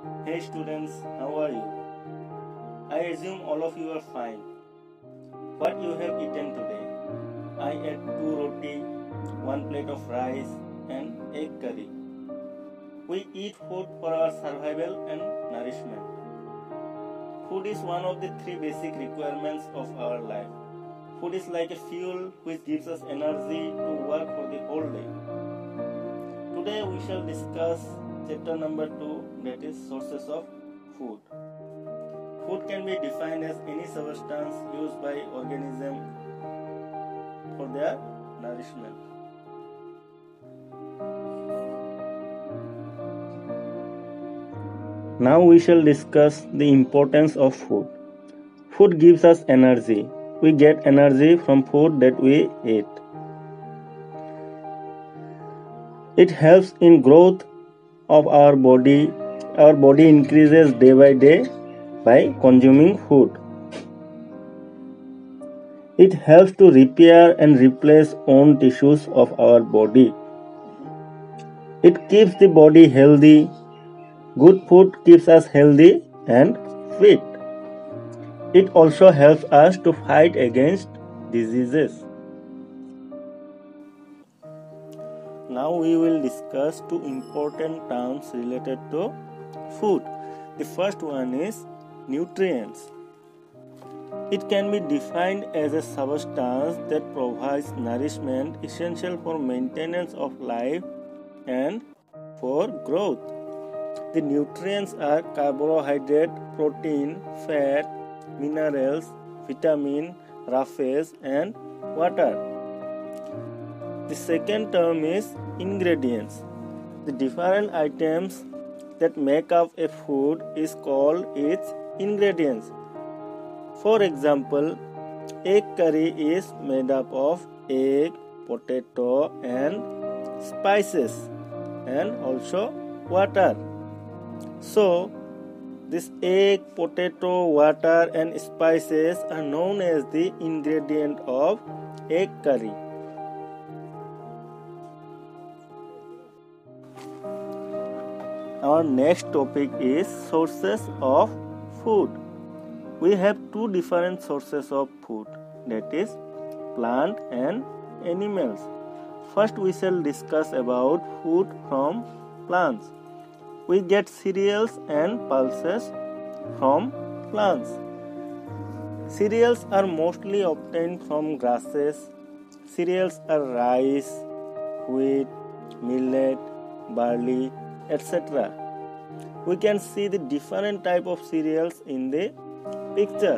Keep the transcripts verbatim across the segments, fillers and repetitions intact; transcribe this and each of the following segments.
Hey students, how are you? I assume all of you are fine. What you have eaten today? I ate two roti, one plate of rice and egg curry. We eat food for our survival and nourishment. Food is one of the three basic requirements of our life. Food is like a fuel which gives us energy to work for the whole day. Today we shall discuss chapter number two, that is sources of food. Food can be defined as any substance used by organism for their nourishment. Now we shall discuss the importance of food. Food gives us energy. We get energy from food that we eat. It helps in growth of our body. Our body increases day by day by consuming food. It helps to repair and replace own tissues of our body. It keeps the body healthy. Good food keeps us healthy and fit. It also helps us to fight against diseases. Now we will discuss two important terms related to food. The first one is nutrients. It can be defined as a substance that provides nourishment essential for maintenance of life and for growth. The nutrients are carbohydrate, protein, fat, minerals, vitamin, roughage, and water. The second term is ingredients. The different items that make up a food is called its ingredients. For example, egg curry is made up of egg, potato, and spices, and also water. So, this egg, potato, water, and spices are known as the ingredient of egg curry. Our next topic is sources of food. We have two different sources of food, that is plant and animals. First we shall discuss about food from plants. We get cereals and pulses from plants. Cereals are mostly obtained from grasses. Cereals are rice, wheat, millet, barley, et cetera. We can see the different type of cereals in the picture.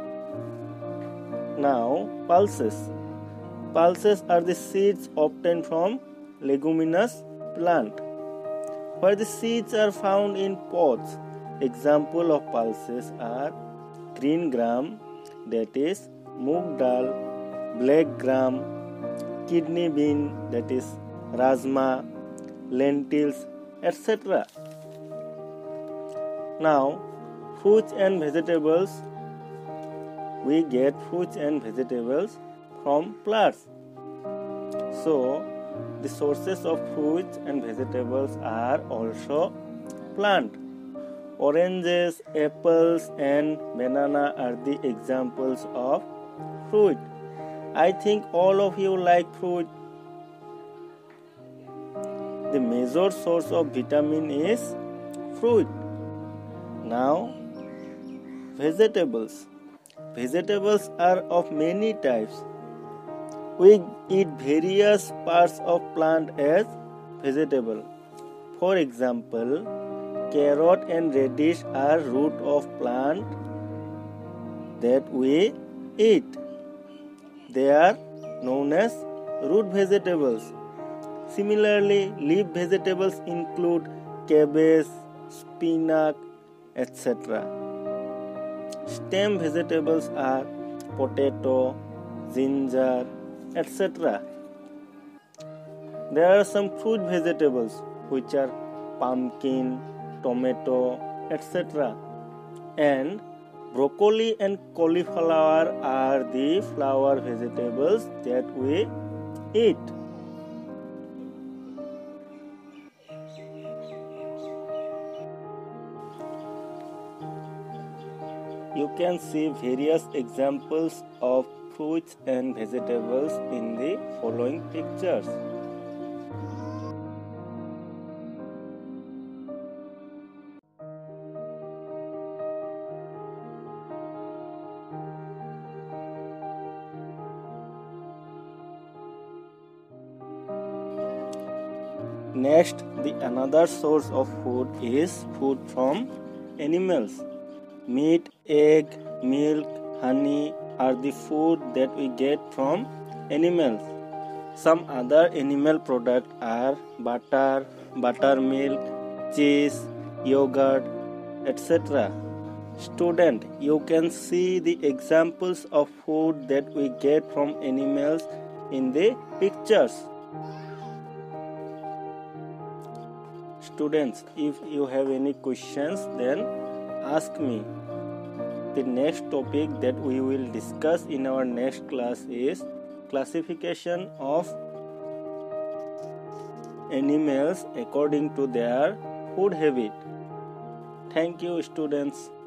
Now, pulses. Pulses are the seeds obtained from leguminous plant, where the seeds are found in pods. Example of pulses are green gram, that is moong dal, black gram, kidney bean, that is rajma, lentils, et cetera. Now, fruits and vegetables. We get fruits and vegetables from plants. So, the sources of fruits and vegetables are also plant. Oranges, apples, and banana are the examples of fruit. I think all of you like fruit. The major source of vitamin is fruit. Now, vegetables. Vegetables are of many types. We eat various parts of plant as vegetable. For example, carrot and radish are root of plant that we eat. They are known as root vegetables. Similarly, leaf vegetables include cabbage, spinach, et cetera. Stem vegetables are potato, ginger, et cetera. There are some fruit vegetables which are pumpkin, tomato, et cetera. And broccoli and cauliflower are the flower vegetables that we eat. You can see various examples of fruits and vegetables in the following pictures. Next, the another source of food is food from animals. Meat, egg, milk, honey are the food that we get from animals. Some other animal products are butter, buttermilk, cheese, yogurt, et cetera. Student, you can see the examples of food that we get from animals in the pictures. Students, if you have any questions, then ask me. The next topic that we will discuss in our next class is classification of animals according to their food habit. Thank you, students.